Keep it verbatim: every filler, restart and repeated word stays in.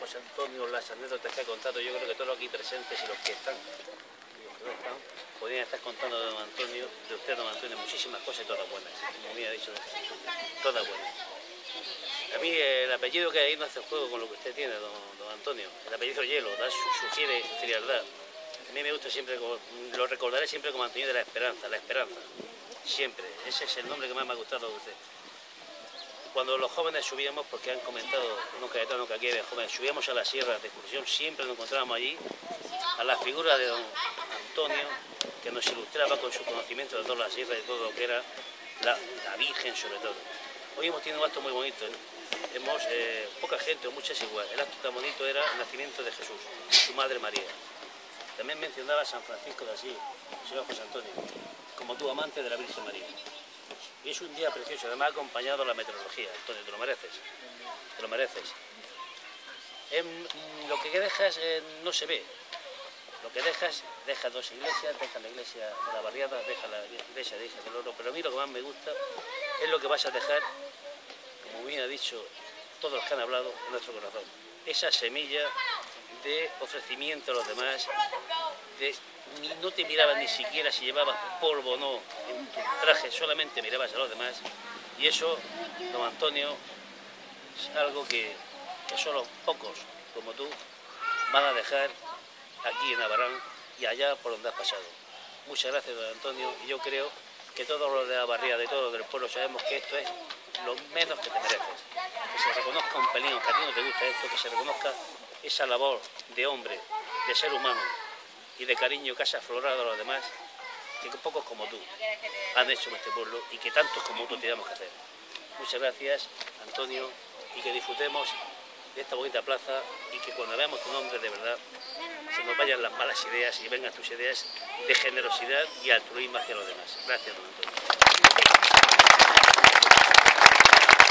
José Antonio, las anécdotas que ha contado, yo creo que todos los aquí presentes y los que están, y los que no están, podrían estar contando de don Antonio, de usted, don Antonio, muchísimas cosas y todas buenas, como me ha dicho, todas buenas. A mí el apellido que hay no hace juego con lo que usted tiene, don, don Antonio. El apellido Hielo, da, sugiere frialdad. A mí me gusta siempre, lo recordaré siempre como Antonio de la Esperanza, la Esperanza. Siempre. Ese es el nombre que más me ha gustado de usted. Cuando los jóvenes subíamos, porque han comentado unos caetanos que aquí había jóvenes, subíamos a la sierra de excursión, siempre nos encontrábamos allí a la figura de don Antonio, que nos ilustraba con su conocimiento de toda la sierra y de todo lo que era la, la Virgen sobre todo. Hoy hemos tenido un acto muy bonito, ¿eh? Hemos, eh, poca gente o muchas igual. El acto tan bonito era el nacimiento de Jesús, su madre María. También mencionaba a San Francisco de Asís, el señor José Antonio, como tu amante de la Virgen María. Y es un día precioso, además acompañado de la meteorología. Antonio, te lo mereces, te lo mereces. En, lo que dejas eh, no se ve. Lo que dejas, deja dos iglesias, deja la iglesia de la Barriada, deja la iglesia de Hijas del Oro, pero a mí lo que más me gusta es lo que vas a dejar, como bien ha dicho todos los que han hablado, en nuestro corazón. Esa semilla de ofrecimiento a los demás, de, ni, no te mirabas ni siquiera si llevabas polvo o no en tu traje, solamente mirabas a los demás, y eso, don Antonio, es algo que, que solo pocos como tú van a dejar aquí en Abarán y allá por donde has pasado. Muchas gracias, don Antonio, y yo creo que todos los de la barriada y todos los del pueblo sabemos que esto es lo menos que te mereces. Que se reconozca un pelín, que a ti no te gusta esto, que se reconozca esa labor de hombre, de ser humano y de cariño que has aflorado a los demás, que pocos como tú han hecho en este pueblo y que tantos como tú tenemos que hacer. Muchas gracias, Antonio, y que disfrutemos de esta bonita plaza y que cuando veamos tu nombre de verdad se nos vayan las malas ideas y vengan tus ideas de generosidad y altruismo hacia los demás. Gracias, don Antonio.